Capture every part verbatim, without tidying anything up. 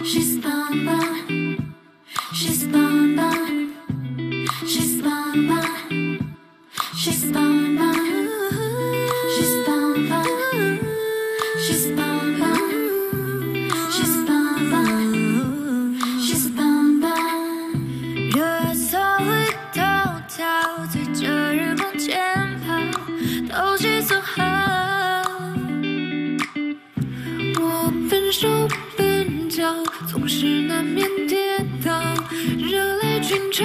She's bum bum. She's bum bum. She's bum bum. She's bum bum. She's bum bum. She's bum bum. She's bum bum. She's bum bum. 热搜里头条，追着日光前跑，投其所好。我笨手笨脚，总是难免跌倒，热泪群潮。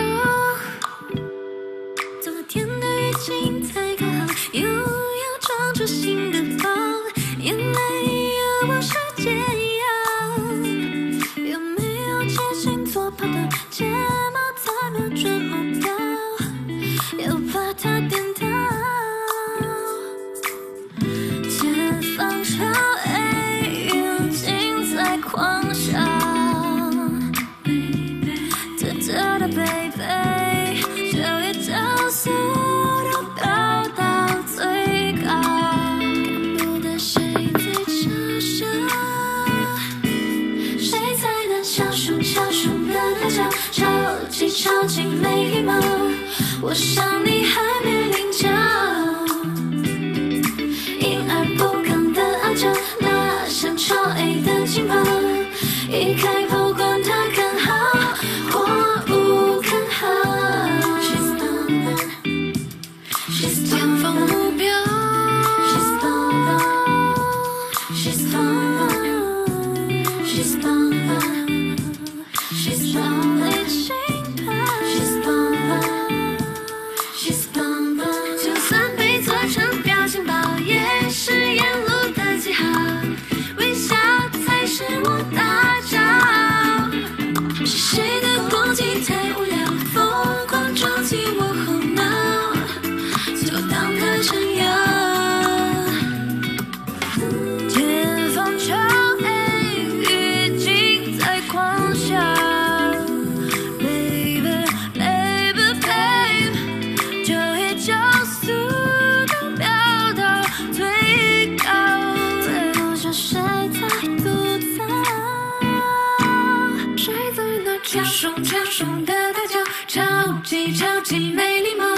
昨天的雨景才刚好，又要闯出新的宝，眼泪又不是解药。有没有接近左跑的睫毛才没有准目标，又怕它颠倒。前方桥 A 雨景在狂笑，特特的 baby， 就一角速度飙到最高，看不得谁在嘲笑，谁在那小熊小熊的大叫，超级超级没礼貌，我想你还没领教。超 A 的劲爆，一开口管它看好或不看好。She's bum bum. She's 前方目标。She's bum bum. She's bum bum. She's bum bum. She's bum bum. She's bum bum. She's bum bum. 就算被做成表情包，也是沿路的记号。是我大招，是谁的攻击太无聊，疯狂撞击我后脑，就当它撑腰。前方桥 A 雨景在狂笑 ，baby baby baby， 就一角速度飙到最高，最后是谁在赌？谁在那全松全松的大叫，超级超级没礼貌。